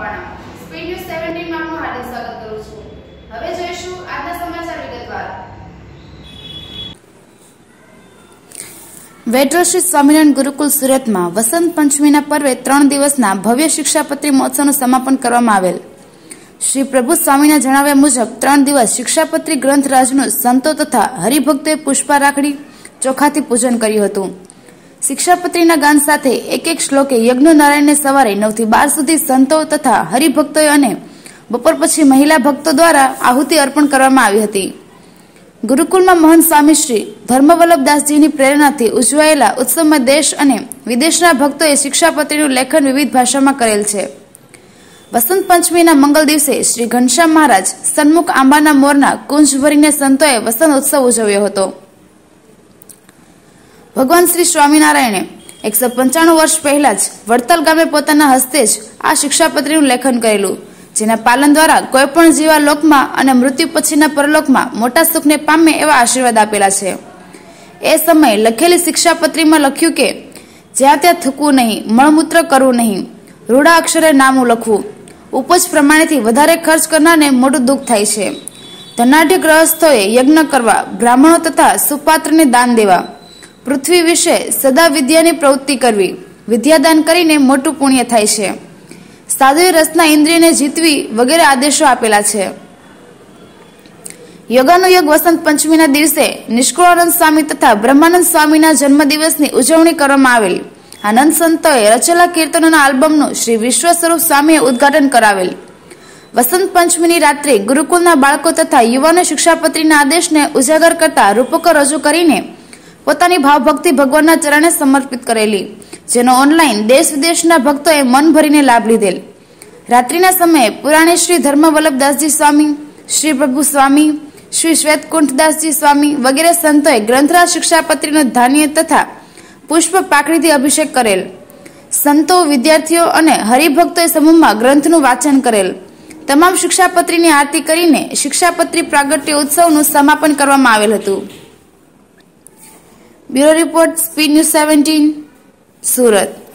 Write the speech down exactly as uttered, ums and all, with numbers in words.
Makwana speed news સત્તર માં આપનું હાર્દિક સ્વાગત કરું છું। હવે જોઈશું આજના સમાચાર વિગતવાર। વેટ્રો શ્રી સ્વામિનારાયણ ગુરુકુલ સુરતમાં વસંત પંચમીના પર્વે ત્રણ દિવસના ભવ્ય શિક્ષાપત્રી મહોત્સવનું સમાપન કરવામાં આવેલ। શ્રી પ્રભુ સ્વામીના જણાવ્યા મુજબ ત્રણ દિવસ શિક્ષાપત્રી ગ્રંથરાજનું સંતો તથા હરિભક્તોએ પુષ્પા રાખડી ચોખાથી પૂજન કર્યું હતું। શિક્ષાપત્રીના ગાન સાથે એક એક શ્લોકે યજ્ઞ નારાયણને સવારે નવ થી બાર સુધી સંતો તથા હરિભક્તોએ અને બપોર પછી મહિલા ભક્તો દ્વારા આહુતિ અર્પણ કરવામાં આવી હતી। ગુરુકુલમાં મહંત સ્વામી શ્રી ધર્મવલ્લભદાસજીની પ્રેરણાથી ઉજવાયેલા ઉત્સવમાં દેશ અને વિદેશના ભક્તોએ શિક્ષાપત્રીનું લેખન વિવિધ ભાષામાં કરેલ છે। વસંત પંચમીના મંગલ દિવસે શ્રી ઘનશ્યામ મહારાજ સન્મુખ આંબાના મોરના કુંજ ભરીને સંતોએ વસંત ઉત્સવ ઉજવ્યો હતો। ભગવાન શ્રી સ્વામિનારાયણે એકસો પંચાણું વર્ષ પહેલા જ વડતાલ ગામે પોતાના હસ્તે જ આ શિક્ષાપત્રીનું લેખન કરેલું, જેના પાલન દ્વારા કોઈ પણ જીવા લોકમાં અને મૃત્યુ પછીના પરલોકમાં મોટા સુખને પામે એવા આશીર્વાદ આપેલા છે। એ સમયે લખેલી શિક્ષાપત્રીમાં લખ્યું કે જ્યાં ત્યાં થૂકવું નહીં, મળમૂત્ર કરવું નહીં, રૂડા અક્ષરે નામું લખવું, ઉપજ પ્રમાણેથી વધારે ખર્ચ કરનારને મોટું દુઃખ થાય છે। ધનાઢ્ય ગ્રહસ્થોએ યજ્ઞ કરવા, બ્રાહ્મણો તથા સુપાત્રને દાન દેવા, પૃથ્વી વિશે સદા વિદ્યાની પ્રવૃત્તિ કરવી, વિદ્યાદાન કરીને મોટું પુણ્ય થાય છે। સાધુએ રસના ઇન્દ્રિયને જીતવી વગેરે આદેશો આપેલા છે। યોગાનુયોગ વસંત પંચમીના દિવસે નિષ્કુળાનંદ સ્વામી તથા બ્રહ્માનંદ સ્વામીના જન્મદિવસની ઉજવણી કરવામાં આવેલ। આનંદ સંતોએ રચેલા કીર્તનોના આલ્બમનું શ્રી વિશ્વ સ્વરૂપ સ્વામીએ ઉદ્ઘાટન કરાવેલ। વસંત પંચમીની રાત્રે ગુરુકુલના બાળકો તથા યુવાનો શિક્ષાપત્રીના આદેશને ઉજાગર કરતા રૂપકો રજૂ કરીને પોતાની ભાવભક્તિ ભગવાનના ચરણે સમર્પિત કરેલી, જેનો ઓનલાઈન દેશ વિદેશના ભક્તોએ મન ભરીને લાભ લીધેલ। રાત્રિના સમયે પુરાણી શ્રી ધર્મવલ્લભદાસજી સ્વામી, શ્રી પ્રભુ સ્વામી, શ્રી શ્વેતકુંઠદાસજી સ્વામી વગેરે સંતોએ ગ્રંથરાજ શિક્ષાપત્રીનો ધાન્ય તથા પુષ્પ પાકડીથી અભિષેક કરેલ। સંતો, વિદ્યાર્થીઓ અને હરિભક્તોએ સમૂહમાં ગ્રંથનું વાંચન કરેલ। તમામ શિક્ષાપત્રીની આરતી કરીને શિક્ષાપત્રી પ્રાગટ્ય ઉત્સવનું સમાપન કરવામાં આવેલ હતું। બ્યુરો રિપોર્ટ, સ્પીડ ન્યૂઝ સત્તર, સુરત।